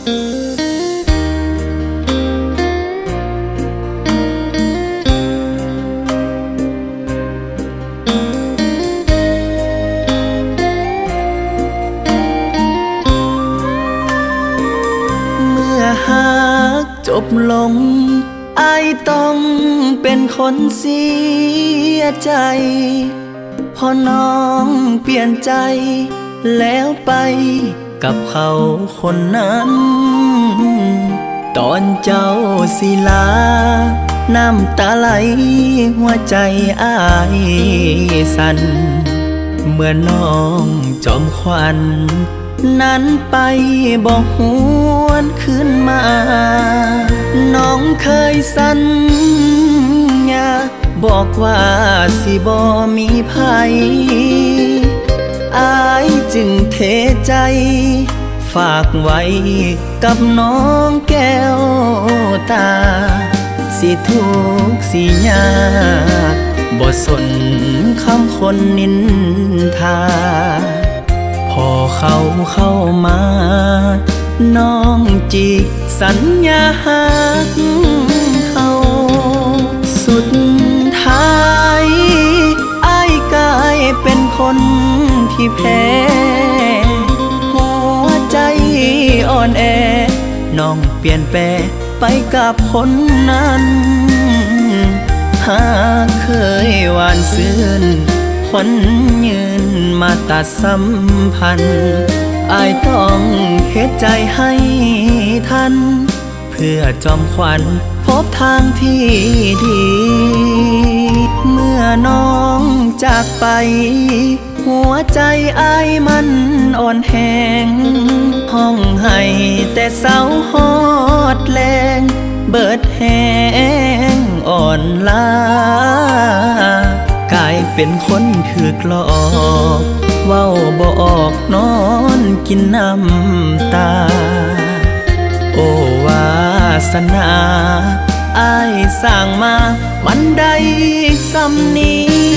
จบลงอายต้องเป็นคนเสียใจพอน้องเปลี่ยนใจแล้วไปกับเขาคนนั้นตอนเจ้าศิลาน้ำตาไหลหัวใจอายสั่นเมื่อน้องจอมขวัญนั้นไปบอกหวนขึ้นมาน้องเคยสัญญาบอกว่าสิบ่มีภัยอายจึงเทใจฝากไว้กับน้องแก้วตาสิทุกข์สิยากบ่สนคำคนนินทาพอเขาเข้ามาน้องจิกสัญญาหักเขาสุดท้ายอ้ายกลายเป็นคนที่แพ้หัวใจอ่อนแอน้องเปลี่ยนแปลงไปกับคนนั้นหากเคยหวานซื่นขวัญยืนมาตัดสัมพันธ์อายต้องเฮ็ดใจให้ทันเพื่อจอมขวัญพบทางที่ดีเมื่อน้องจากไปหัวใจอายมันอ่อนแห้งห้องให้แต่เศร้าฮอดแรงเบิดแห้งอ่อนล้ากลายเป็นคนถูกหลอกเว้าบ่ออกนอนกินน้ำตาโอ้วาสนาอ้ายสร้างมามันได้ส่ำนี้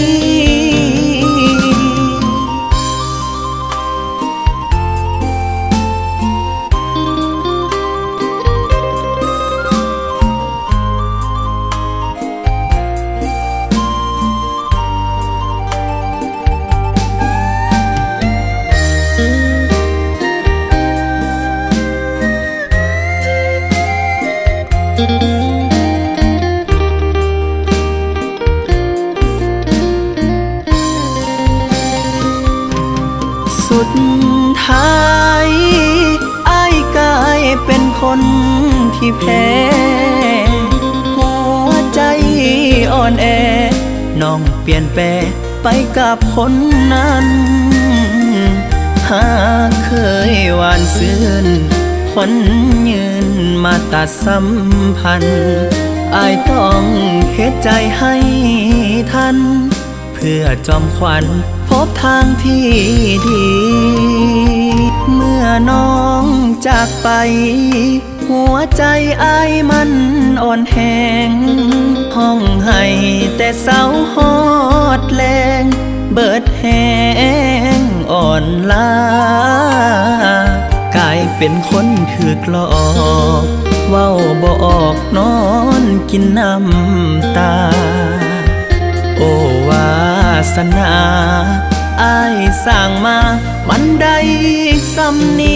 สุดท้ายอ้ายกลายเป็นคนที่แพ้หัวใจอ่อนแอน้องเปลี่ยนแปลงไปกับคนนั้นหากเคยหวานซื่นขวัญยืนมาตัดสัมพันธ์อายต้องเฮ็ดใจให้ทันเพื่อจอมขวัญพบทางที่ดีเมื่อน้องจากไปหัวใจอายมันอ่อนแห้งห้องให้แต่เศร้าฮอดแรงเบิดแห้งอ่อนล้ากลายเป็นคนถูกหลอกเว้าบ่ออกนอนกินน้ำตาโอ้วาสนาอ้ายสร้างมามันได้ส่ำนี้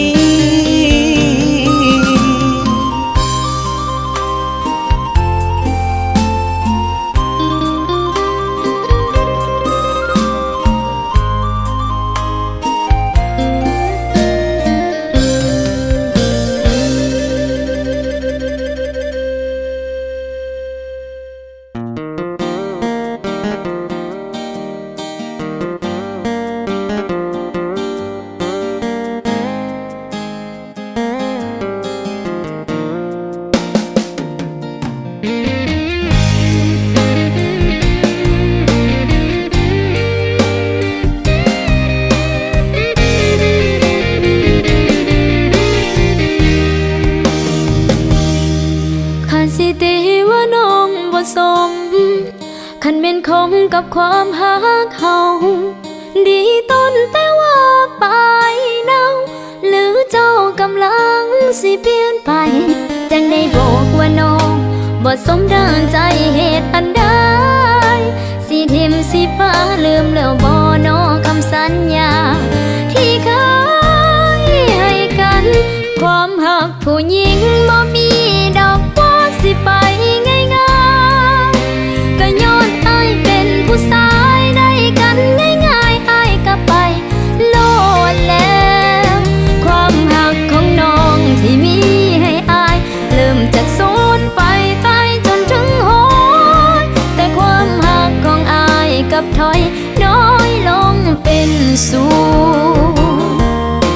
คันเป็นคงกับความหักเฮาดีต้นแต่ว่าปลายเนาหรือเจ้ากำลังสิเปลี่ยนไปจังได้บอกว่าน้องบ่สมดังใจเหตุอันใดสิทิมสิฟ้าลืมแล้วบ่น้องคำสัญญาที่เคยให้กันความหักผู้หญิงบ่มีดอกว่าสิไปง่ายๆก็ย้อนอ้ายเป็นผู้ชายได้กันง่ายๆอ้ายก็ไปโลดแล้วความหักของน้องที่มีให้อ้ายเริ่มจากศูนย์ไปตายจนถึงหอยแต่ความหักของอ้ายกับถอยน้อยลงเป็นศูนย์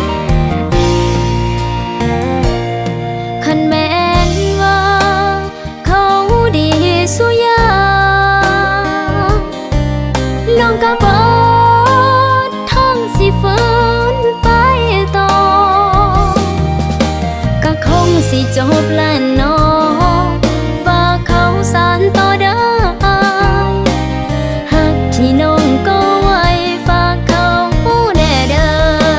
คันแม้นว่าเขาดีสุยางน้องก็บ่ทั้งสิฝืนไปต่อก็คงสิจบแล้วน้องฝากเขาสานต่อได้หักที่น้องก็ไว้ฝากเขาแน่เด้อ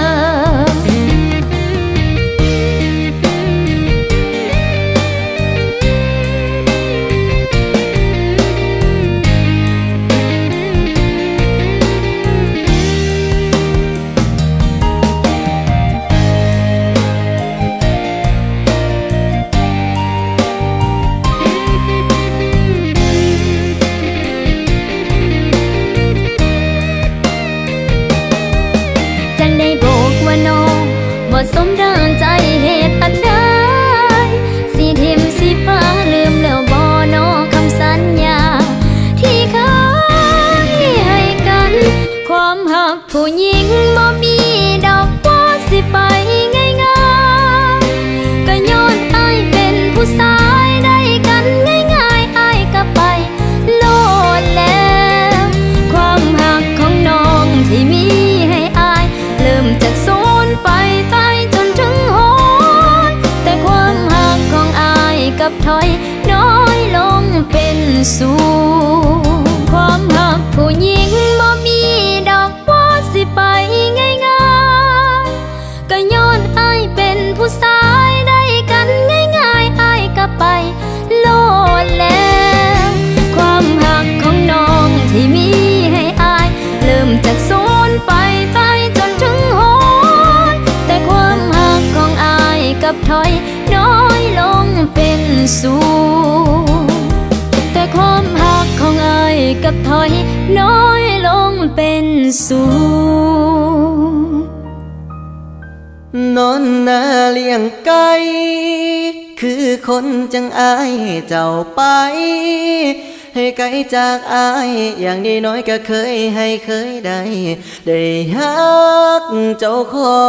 จังได้บอกว่าน้องบ่สมดังใจเหตุอันใดสิทิมสิฟ้าลืมแล้วบ่น้องคำสัญญาที่เคยให้กันความหักผู้หญิงบ่มีดอกว่าสิไปง่ายๆก็ย้อนอ้ายเป็นผู้ชายได้กันง่ายๆอ้ายก็ไปโลดแล้วความหักของน้องที่มีให้อ้ายเริ่มจากศูนย์ไปตายจนถึงหอยแต่ความหักของอ้ายกับถอยน้อยลงเป็นศูนย์ความหักผู้หญิงบ่มีดอกว่าสิไปง่ายๆก็ย้อนอ้ายเป็นผู้ชายได้กันง่ายๆอ้ายก็ไปโลดแล้วความหักของน้องที่มีให้อ้ายเริ่มจากศูนย์ไปตายจนถึงหอยแต่ความหักของอ้ายกับถอยน้อยลงเป็นศูนย์แต่ความหักของอ้ายกับถอยน้อยลงเป็นศูนย์นอนนาเลี้ยงไก่คือคนจังอายเจ้าไป ให้ไกลจากอายอย่างน้อยก็เคยให้เคยได้ฮักเจ้าของ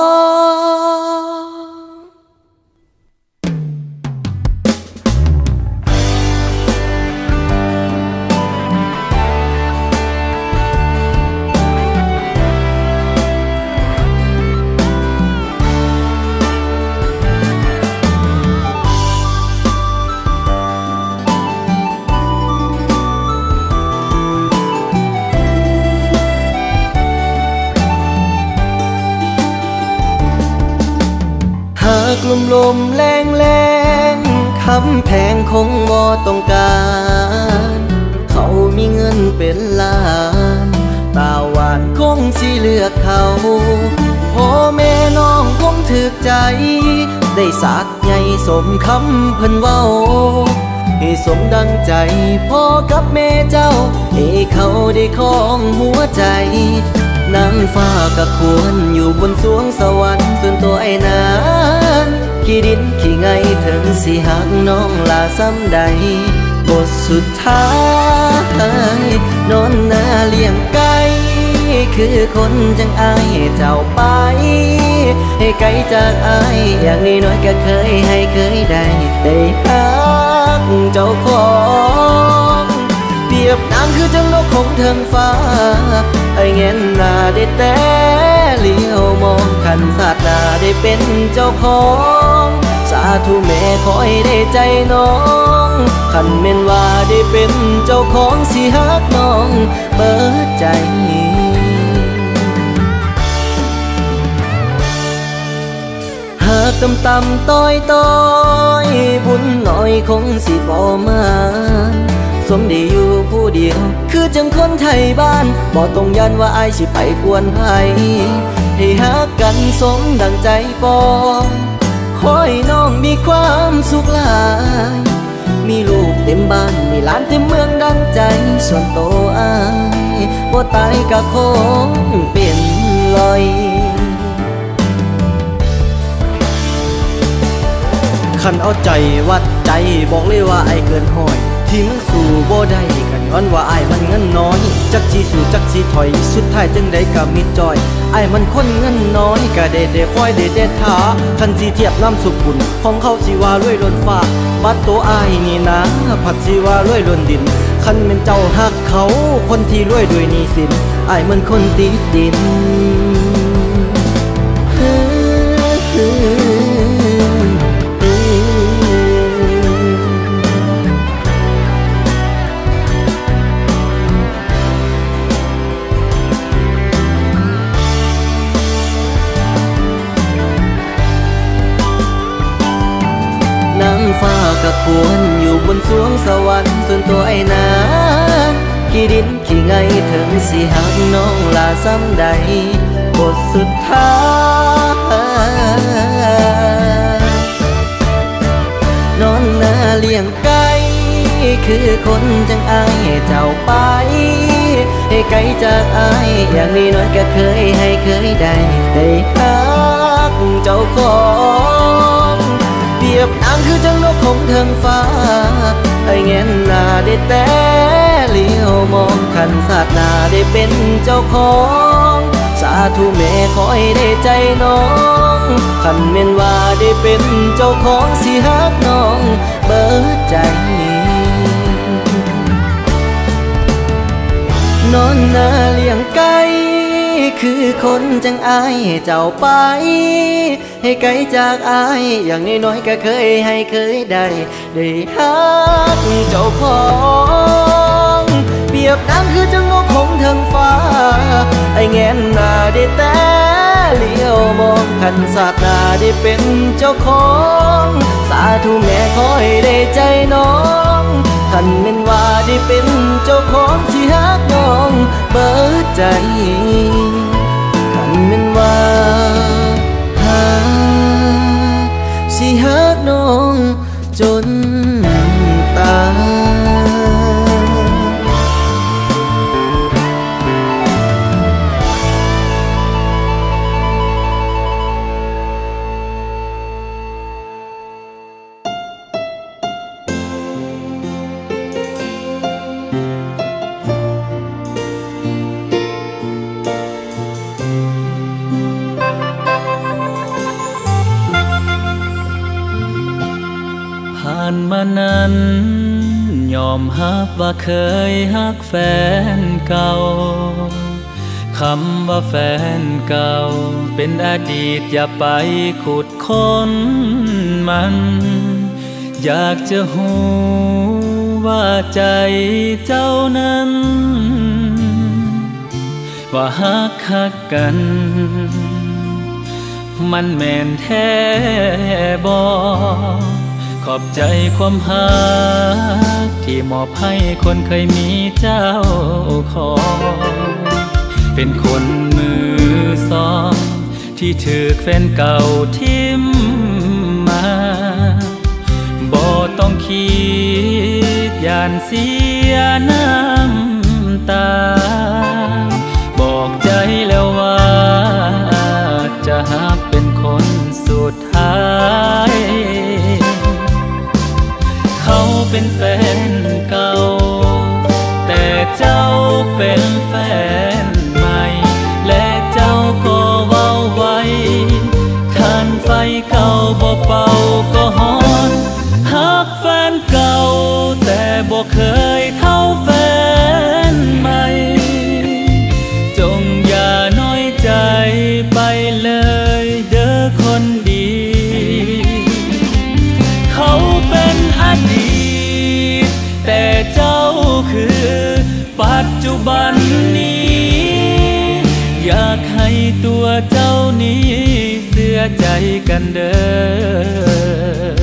กลุ่มลมแรงแรงคำแพงคงบ่ต้องการเขามีเงินเป็นล้านตาหวานคงสิเลือกเขาพ่อแม่น้องคงถึกใจได้สักใหญ่สมคำเพิ่นเว้าให้สมดังใจพ่อกับแม่เจ้าให้เขาได้ครองหัวใจนางฟ้าก็ควรอยู่บนสวงสวรรค์ส่วนตัวไอ้นั้นขี้ดินขี้ไงถึงสิหักน้องลาซ้ำใดบทสุดท้ายนอนนาเลี้ยงไก่คือคนจังอายเจ้าไปให้ไกลจากอายอย่างน้อยก็เคยให้เคยได้ฮักเจ้าของเปรียบนางคือจังนกของเทิงฟ้าไอ้เงินหน้าได้แต่เลี้ยวมองขันสาดหน้าได้เป็นเจ้าของสาธุแม่ขอให้ได้ใจน้องขันเม่นว่าได้เป็นเจ้าของสิฮักน้องเปิดใจหากต่ำๆต้อยบุญหน่อยคงสิบ่มาสมได้อยู่ผู้เดียวคือจังคนไทยบ้านบ่ต้องยันว่าอายสิไปกวนไผให้ฮักกันสมดังใจปองขอให้น้องมีความสุขหลายมีลูกเต็มบ้านมีหลานเต็มเมืองดังใจส่วนโตอายบ่ตายก็คงเป็นลอยคันเอาใจวัดใจบอกเลยว่าไอ้เกินห้อยที่มันสู้บ่ได้กันย้อนว่าไอ้มันเงินน้อยจักสิสู้จักสิถอยสุดท้ายจังได้ก็มิดจอยไอ้มันคนเงินน้อยก็ได้คอยได้ท่าคันสิเทียบน้ำสุขุนของเขาสิว่ารวยล้นฟ้าบัดตัวไอ้นี่นะผัดสิว่ารวยล้นดินคันเป็นเจ้าฮักเขาคนที่รวยด้วยหนี้สินไอ้มันคนติดดินฟ้าก็ควรอยู่บนสวงสวรรค์ส่วนตัวไอ้นั้นขี้ดินขี้ไงถึงสิหักน้องลาซ้ำใดบทสุดท้ายนอนนาเลี้ยงไก่คือคนจังอายเจ้าไปให้ไกลจากอายอย่างนี้น้อยก็เคยให้เคยได้ฮักเจ้าของเปรียบนางคือจังนกของเทิงฟ้าไอ้เงนหน้าได้แต่เลี้ยวมองขันสาดหน้าได้เป็นเจ้าของสาธุแม่ขอให้ได้ใจน้องขันเม่นว่าได้เป็นเจ้าของสิฮักน้องเบิดใจนอนนาเลี้ยงไก่คือคนจังอายเจ้าไปให้ไกลจากอายอย่างน้อยๆก็เคยให้เคยได้ฮักเจ้าของเปรียบนางคือจังนกของเทิงฟ้าไอ้แงนหน้าได้แต่เลี้ยวมองขันสาดหน้าได้เป็นเจ้าของสาธุแม่ขอให้ได้ใจน้องขันเม่นว่าได้เป็นเจ้าของที่ฮักน้องเบิดใจขันเม่นว่าฮักสิฮักน้องจนตายมานั้นยอมรับว่าเคยฮักแฟนเก่าคำว่าแฟนเก่าเป็นอดีตอย่าไปขุดค้นมันอยากจะหูว่าใจเจ้านั้นว่าฮักกันมันแม่นแท้บ่ขอบใจความฮักที่มอบให้คนเคยมีเจ้าของเป็นคนมือสองที่ถูกแฟนเก่าทิ่มมาบ่ต้องคิดย่านเสียน้ำตาบอกใจแล้วว่าจะฮักเป็นคนสุดท้ายเขาเป็นแฟนเก่าแต่เจ้าเป็นแฟนใหม่และเจ้าก็เว้าไว้ทานไฟเก่าบ่เป่าก็ฮอนฮักแฟนเก่าแต่บ่เคยเท่าแฟนใหม่จงอย่าน้อยใจไปเลยเด้อคนดีเขาเป็นอดีตแต่เจ้าคือปัจจุบันนี้อยากให้ตัวเจ้านี้เสื่อยใจกันเด้อ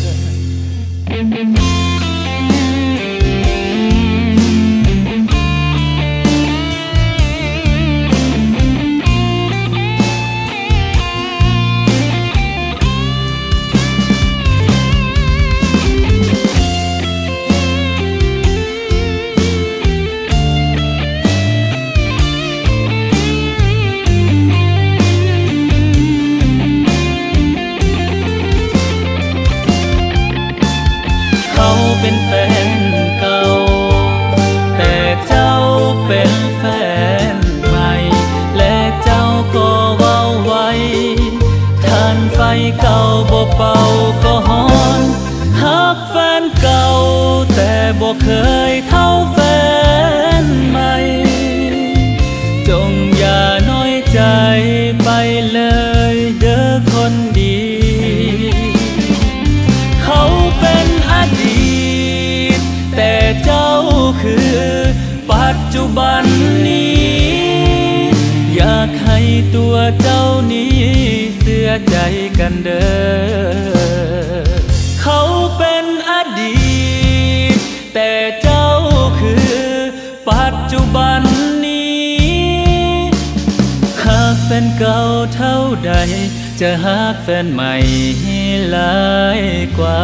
เป็นแฟนเก่าแต่เจ้าเป็นแฟนใหม่และเจ้าก็เว้าไว้ทานไฟเก่าบ่เป่าก็ฮอนฮักแฟนเก่าแต่บ่เคยเท่าแฟนใหม่จงอย่าน้อยใจไปเลยเด้อคนดีเขาเป็นอดีตแต่เจ้าคือปัจจุบันนี้อยากให้ตัวเจ้านี้เสียใจกันเด้อเขาเป็นอดีตแต่เจ้าคือปัจจุบันนี้หากแฟนเก่าเท่าใดจะหากแฟนใหม่หลายกว่า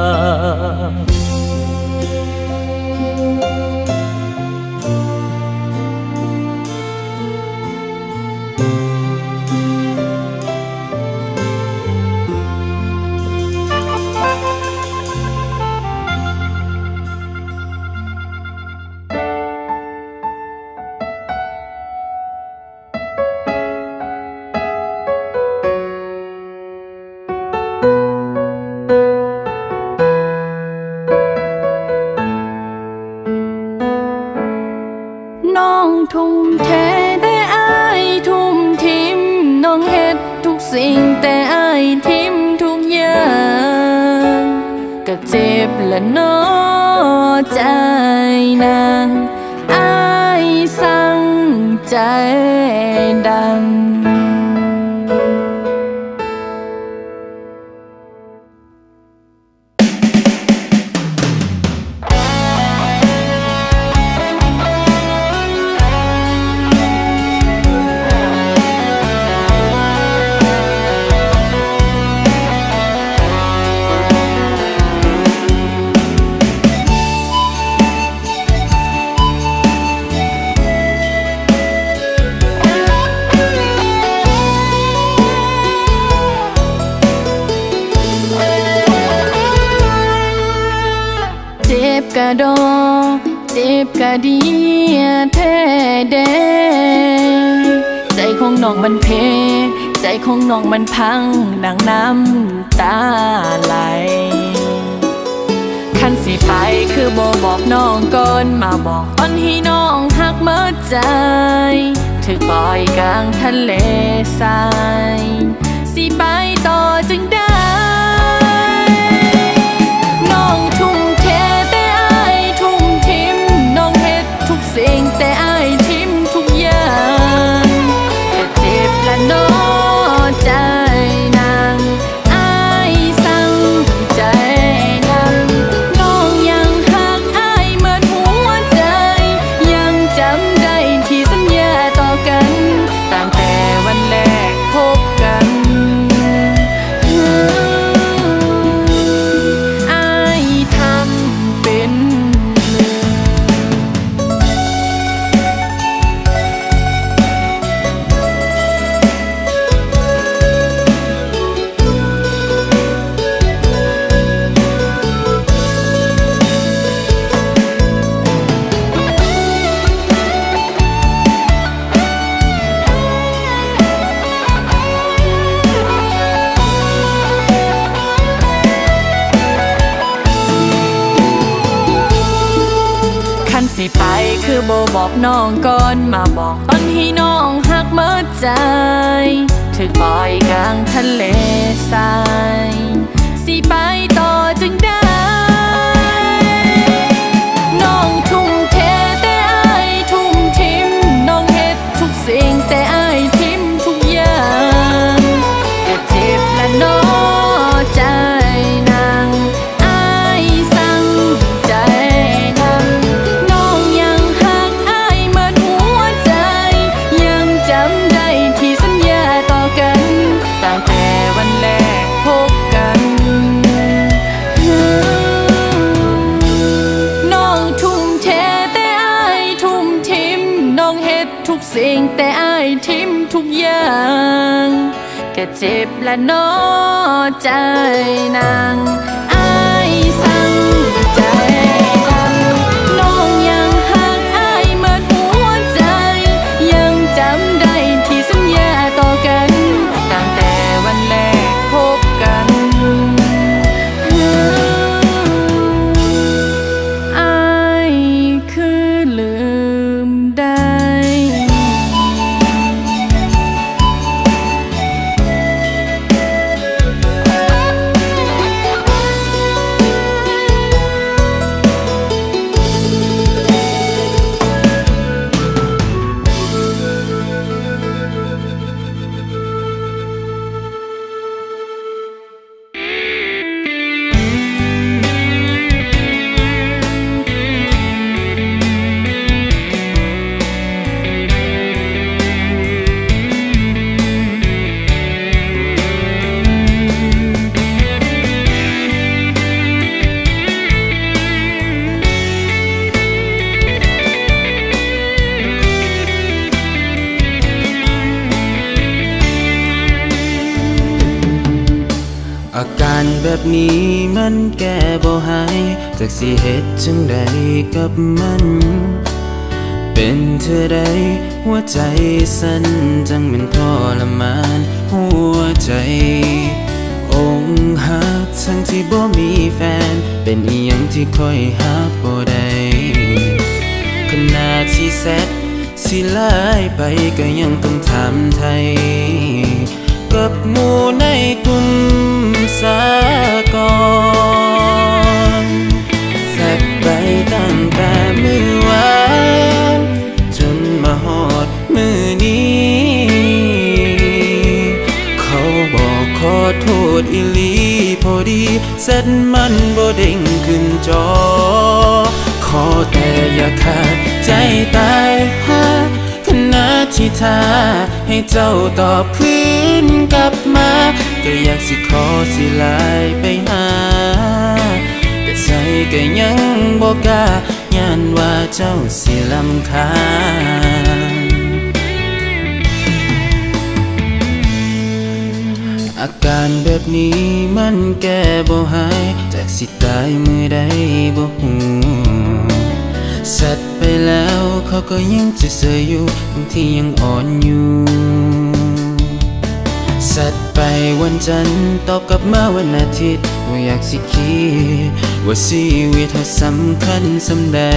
น้องทุ่มเทแต่อ้ายทุ่มทิมน้องเฮ็ดทุกสิ่งแต่อ้ายทิมทุกอย่างก็เจ็บและน้อใจนางอ้ายสั่งใจดังเจ็บกะดอเจ็บกะดีแท้เด้ใจของน้องมันเพใจของน้องมันพังดังน้ำตาไหลคันสิไปคือบ่บอกน้องก่อนมาบอกตอนให้น้องหักเมิดใจถึกปล่อยกลางทะเลทรายสิไปต่อจึงได้น้องทุ่มเทแต่อ้ายทุ่มทิมน้องเฮ็ดทุกสิ่งแต่อ้ายทิมทุกอย่างแต่เจ็บและน้อใจนางอ้ายสั่งใจดังน้องยังหักอ้ายเหมือนหัวใจยังจำได้ที่สัญญาต่อกันตั้งแต่วันแรกพบกันอ้ายทำเป็นลืมคันสิไปคือบ่บอกน้องก่อนมาบอกตอนให้น้องหักเมิดใจถึกปล่อยกลางทะเลทรายสิไปต่อจึงได้น้องทุ่มเทแต่อ้ายทุ่มทิมน้องเฮ็ดทุกสิ่งแต่อ้ายทิมทุกอย่างแต่เจ็ทุกอย่างก็เจ็บและน้อใจนางอายสั่งใจดังน้องยังหักอายเหมือนหัวใจยังจำได้ที่สัญญาต่อกันตั้งแต่วันแรกพบกันอายคือลืมได้อาการแบบนี้มันแก้บ่หายจากสิเฮ็ดจังใดกับมันเป็นเธอใดหัวใจสั่นจังมันทรมานหัวใจองหักทั้งที่บ่มีแฟนเป็นอีหยังที่ค่อยหาบ่ได้ขนาดที่แซดสิลายไปก็ยังต้องถามไทยกับหมู่ในกลุ่มสากลแซกไปตั้งแต่มือวานจนมาฮอดมือนี้เขาบอกขอโทษอีหลีพอดีเส้นมันบ่เด้งขึ้นจอขอแต่อย่าขาดใจตายหาขณะที่ท่าให้เจ้าตอบคืนกลับมาก็อยากสิขอสิลายไปหาแต่ใจก็ยังบ่กล้าย้านว่าเจ้าสิรำคาญอาการแบบนี้มันแก้บ่หายจากสิตายมือใดบ่ฮู้สัตว์ไปแล้วเขาก็ยังจะเสื่ออยู่บางทียังอ่อนอยู่สัตว์ไปวันจันทร์ตอบกลับมาวันอาทิตย์ว่าอยากสิคิดว่าชีวิตเขาสำคัญสำใด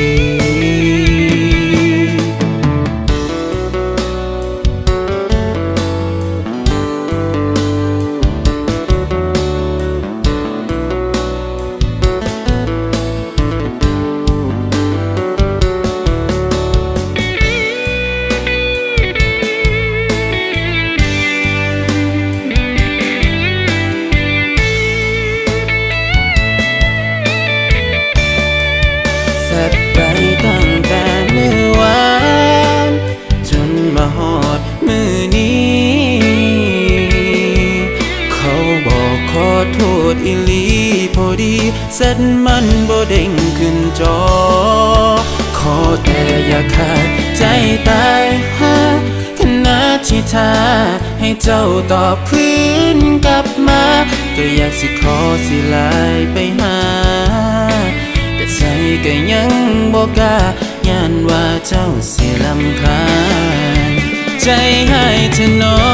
ไปตั้งแต่เมื่อวานจนมาฮอดมือนี้เขาบอกขอโทษอีหลีพอดีเส้นมันบ่เด้งขึ้นจอขอแต่อย่าขาดใจตายหาขณะที่ท่าให้เจ้าตอบคืนกลับมาก็อยากสิขอสิลายไปหาใจก็ยังบ่กล้าย้านว่าเจ้าสิรำคาญใจให้เธอหนอ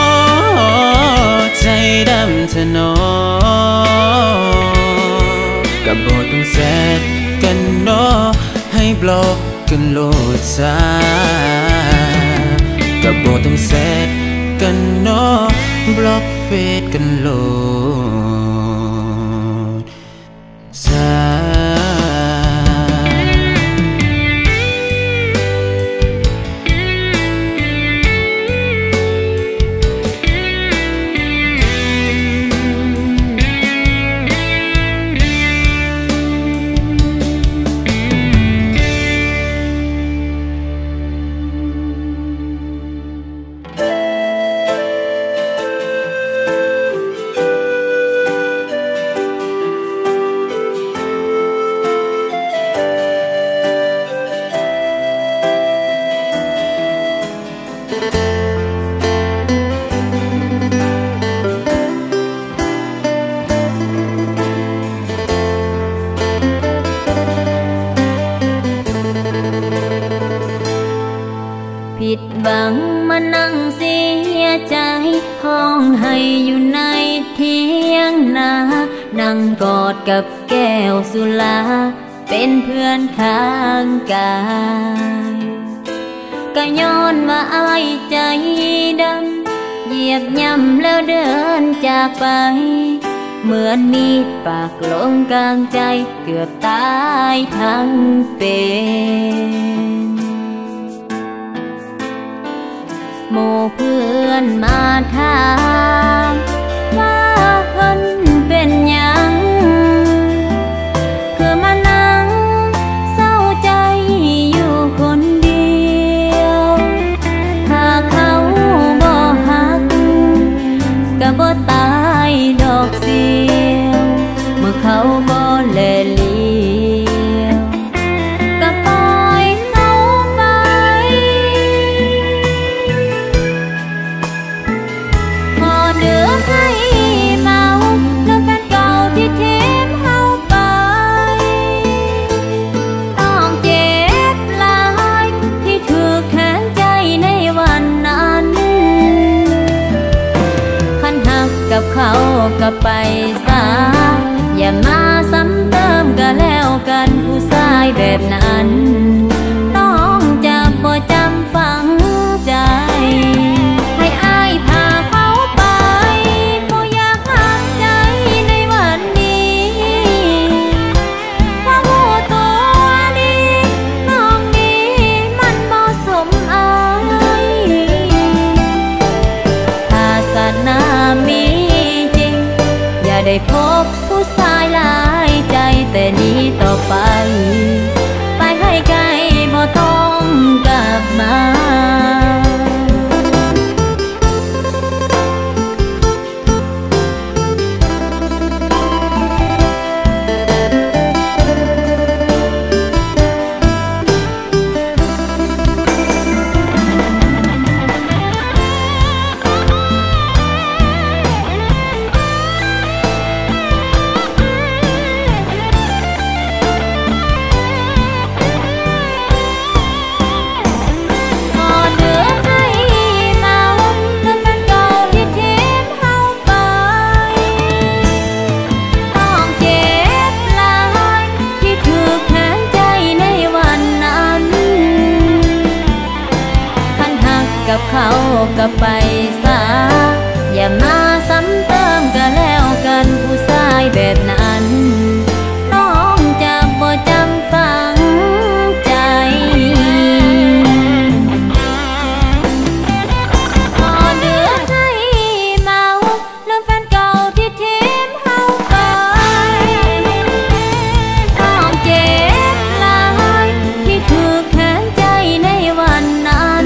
ใจดำเธอหนอก็บ่ต้องแซดกันหนอให้บล็อกกันโลดซาก็บ่ต้องแซดกันหนอบล็อกเฟซกันโลดซานั่งกอดกับแก้วสุราเป็นเพื่อนข้างกายก็ย้อนว่าอายใจดำเหยียบย่ำแล้วเดินจากไปเหมือนมีดปากลงกลางใจเกือบตายทั้งเป็นหมู่เพื่อนมาถามว่าเพิ่นเป็นหยังคือมานั่งเศร้าใจอยู่คนเดียวถ้าเขาบ่ฮักก็บ่ตายดอกเสียวเมื่อเขาบ่แลเลียวก็ปล่อยเขาไปพอเดือให้เมาแล้วแฟนเก่าที่ทิ้งเขาไปต้องเจ็บหลายที่ถูกแค้นใจในวันนั้นคันหักกับเขาก็ไปซะอย่ามาซ้ำเติมก็แล้วกันผู้ชายแบบนั้นน้องจะบ่จำฝังใจให้อายพาเขาไปบ่อยากห้ามใจในวันนี้เพราะรู้ตัวดีน้องนี้มันบ่สมอายถ้าศาสนามีจริงอย่าได้พบผู้ชายหลายใจแต่นี้ต่อไปไปให้ไกลบ่ต้องกลับมากับเขาก็ไปซะอย่ามาซ้ำเติมก็แล้วกันผู้ชายแบบนั้นน้องจะบ่จำฝังใจพอเดือให้เมาลืมแฟนเก่าที่ทิ้งเขาไปต้องเจ็บหลายที่ถูกแค้นใจในวันนั้น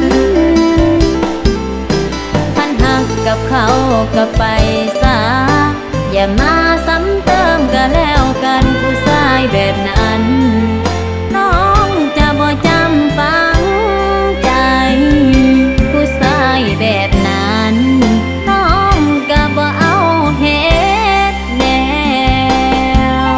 กับเขาก็ไปซะอย่ามาซ้ำเติมก็แล้วกันผู้ชายแบบนั้นน้องจะบ่จำฝังใจผู้ชายแบบนั้นน้องก็บ่เอาเฮ็ดแนว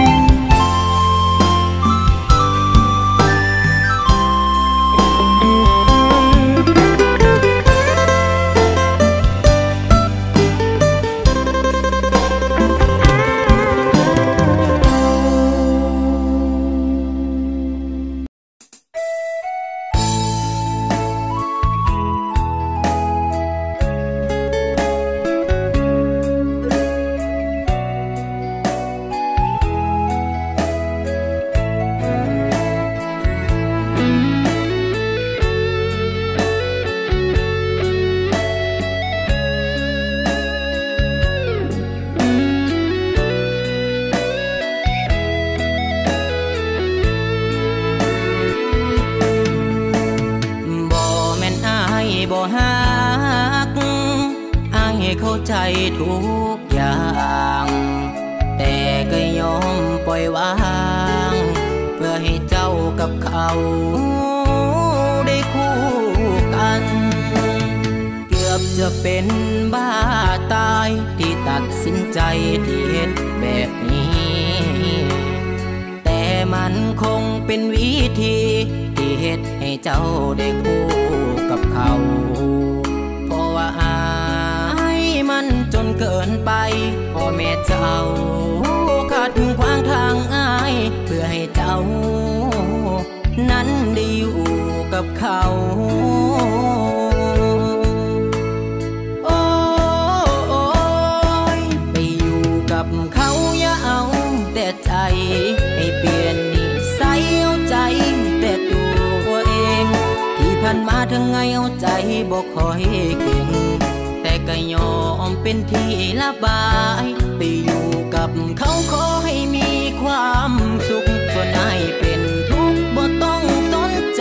เข้าใจทุกอย่างแต่ก็ยอมปล่อยวางเพื่อให้เจ้ากับเขาได้คู่กันเกือบจะเป็นบ้าตายที่ตัดสินใจที่เฮ็ดแบบนี้แต่มันคงเป็นวิธีที่เฮ็ดให้เจ้าได้คู่กับเขาเพราะว่าอายมันจนเกินไปพอแม่เจ้าขัดขวางทางอ้ายเพื่อให้เจ้านั้นได้อยู่กับเขาโอ้ยไปอยู่กับเขาอย่าเอาแต่ใจให้เปลี่ยนนิสัยเอาใจแต่ตัวเองที่ผ่านมาทั้งไงเอาใจบอกคอยเก่งแต่ก็ยอมเป็นที่ระบายไปอยู่กับเขาขอให้มีความสุขส่วนอ้ายเป็นทุกข์บ่ต้องสนใจ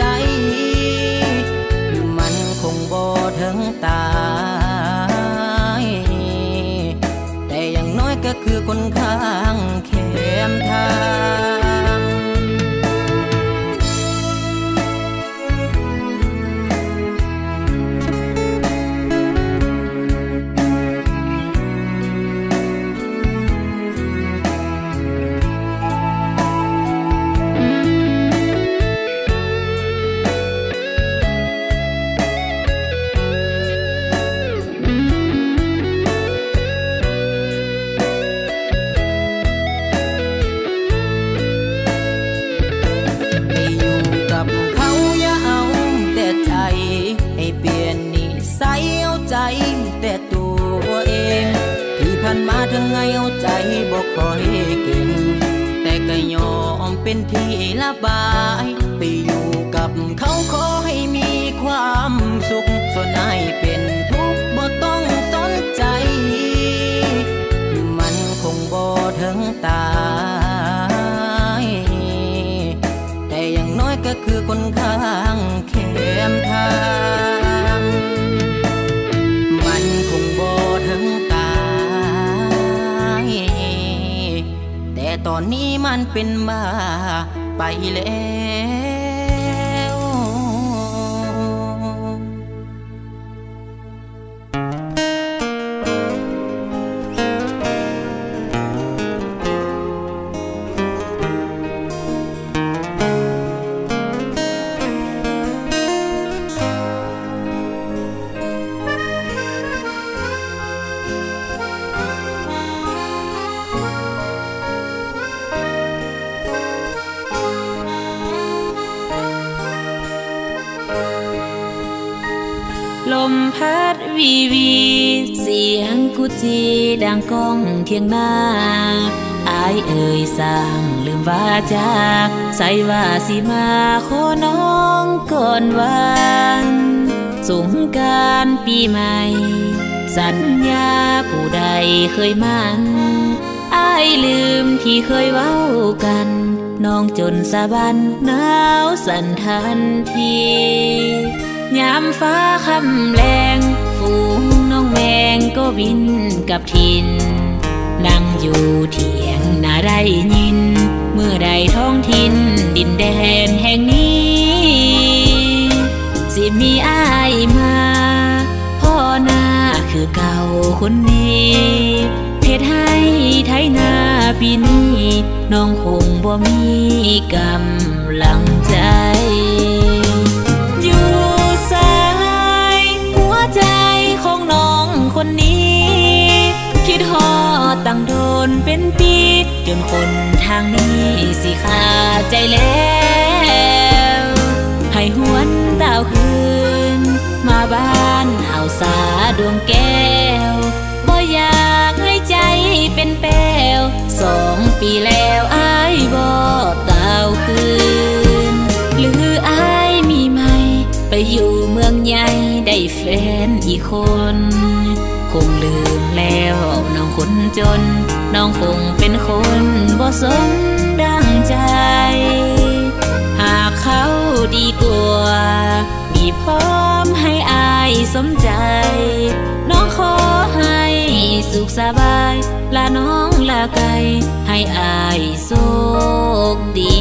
มันคงบ่ถึงตายแต่อย่างน้อยก็คือคนข้างแคมทางแต่ตัวเองที่ผ่านมาทั้งไงเอาใจบอกคอยเก่งแต่ก็ยอมเป็นที่ระบายไปอยู่กับเขาขอให้มีความสุขส่วนอ้ายเป็นทุกข์บ่ต้องสนใจมันคงบ่ถึงตายแต่อย่างน้อยก็คือคนข้างแคมทางมันคงบ่ถึงตายแต่ตอนนี้มันเป็นมาไปแล้วลมพัดวีวีเสียงกุจีดังก้องเทียงนาอายเอ่ยสั่งลืมว่าจากใส่ว่าสิมาขอน้องก่อนวันสงกรานต์ปีใหม่สัญญาผู้ใดเคยมันอายลืมที่เคยเว้ากันน้องจนสะบันหนาวสั่นทันทียามฟ้าค่ำแลงฝูงน้องแมงก็บินกับทินนั่งอยู่เถียงน่าได้ยินเมื่อใดท้องถิ่นดินแดนแห่งนี้สิมีอ้ายมาพ่อหน้าคือเก่าคนนี้เฮ็ดให้ไถนาปีนี้น้องคงบ่มีกำลังใจของน้องคนนี้คิดฮอดตั้งโดนเป็นปีจนคนทางนี้สิขาดใจแล้วให้หวนดาวคืนมาบ้านเอาสาดวงแก้วบ่อยากให้ใจเป็นแป้ว2 ปีแล้วอ้ายบ่ดาวคืนหรืออ้ายมีไหมไปอยู่เมืองใหญ่ได้แฟนอีกคนคงลืมแล้วน้องคนจนน้องคงเป็นคนบ่สมดังใจหากเขาดีกว่ามีพร้อมให้อายสมใจน้องขอให้สุขสบายลาน้องลาไกลให้อายโชคดี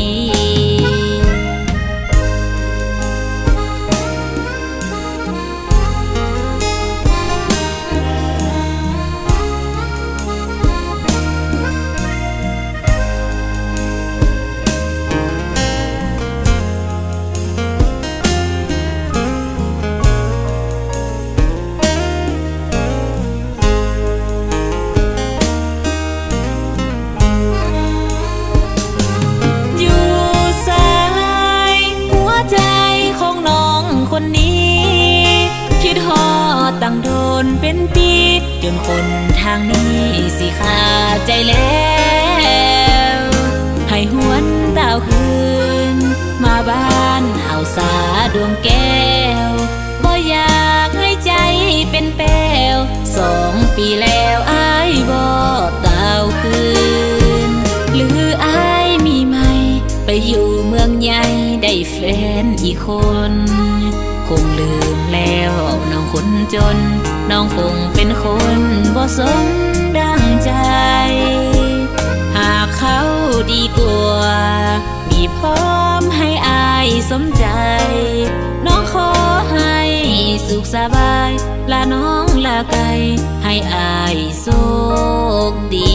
จนคนทางนี้สิขาดใจแล้วให้หวนดาวคืนมาบ้านเฮาสาดวงแก้วบ่อยากให้ใจเป็นแป้ว2 ปีแล้วอ้ายบ่ดาวคืนหรืออ้ายมีไหมไปอยู่เมืองใหญ่ได้แฟนอีกคนคงลืมแล้วน้องคนจนน้องคงเป็นคนบ่สมดังใจหากเขาดีกว่ามีพร้อมให้อายสมใจน้องขอให้สุขสบายลาน้องลาไกลให้อายโชคดี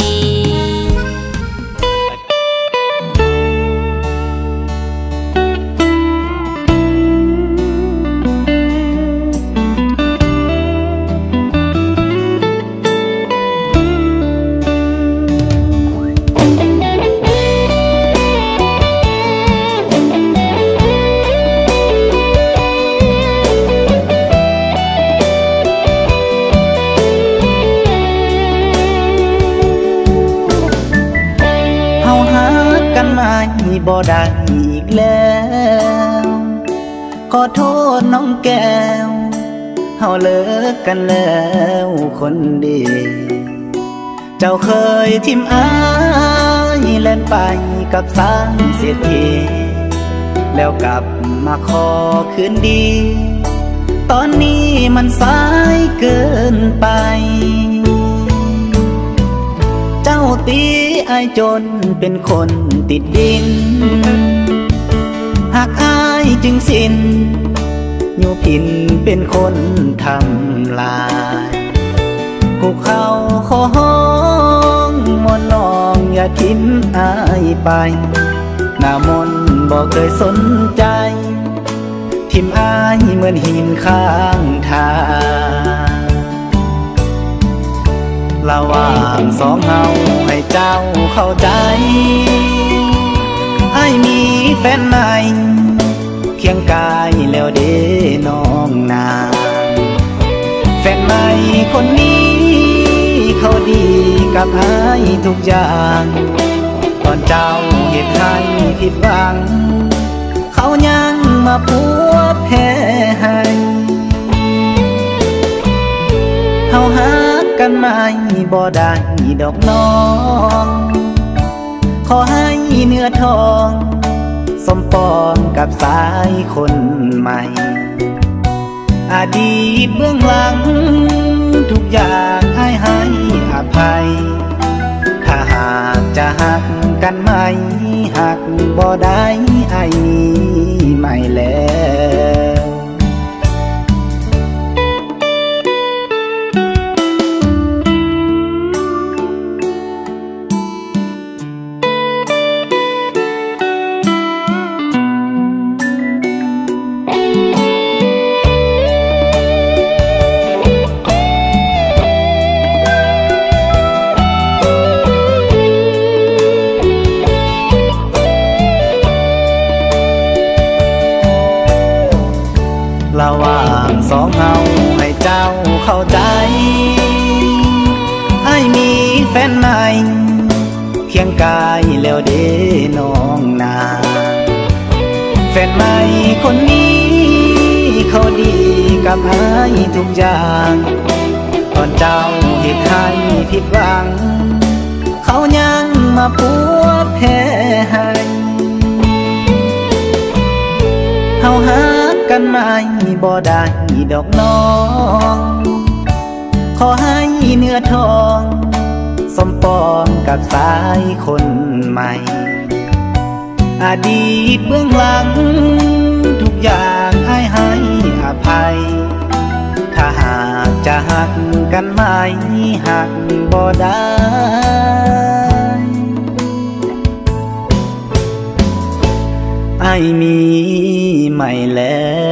บ่ได้อีกแล้วขอโทษน้องแก้วเฮาเลิกกันแล้วคนดีเจ้าเคยทิมอ้ายเล่นไปกับสร้างเสียทีแล้วกลับมาขอคืนดีตอนนี้มันสายเกินไปเจ้าตีไอจนเป็นคนติดดินหากอายจึงสิ้นอยู่ผินเป็นคนทำลายกูเข้าขอห้องมนน้องอย่าทิ้งอายไปหน้ามนบ่เคยสนใจทิมอายเหมือนหินข้างทางระหว่างสองเฮาให้เจ้าเข้าใจไอ้มีแฟนใหม่เคียงกายแล้วเด้น้องนาแฟนใหม่คนนี้เขาดีกับไอ้ทุกอย่างตอนเจ้าเหตุให้ผิดหวังเขายังมาพัวแพ้ให้เฮาหากันไม่บ่ได้ดอกน้องขอให้เนื้อทองสมปองกับสายคนใหม่อดีตเบื้องหลังทุกอย่างให้อภัยถ้าหากจะหักกันไม่หักบ่ได้ไอ้ไม่แล้วระหว่างสองเฮาให้เจ้าเข้าใจไอ้มีแฟนใหม่เคียงกายแล้วเด้น้องนาแฟนใหม่คนนี้เขาดีกับไอ้ทุกอย่างตอนเจ้าเหตุให้ผิดหวังเขายังมาพัวแพ้ให้เฮาหากันไม่บ่ได้ดอกน้องขอให้เนื้อทองสมปองกับสายคนใหม่อดีตเบื้องหลังทุกอย่างให้อภัยถ้าหากจะหักกันไม่หักบ่ได้ไอ้มีไม่แล้ว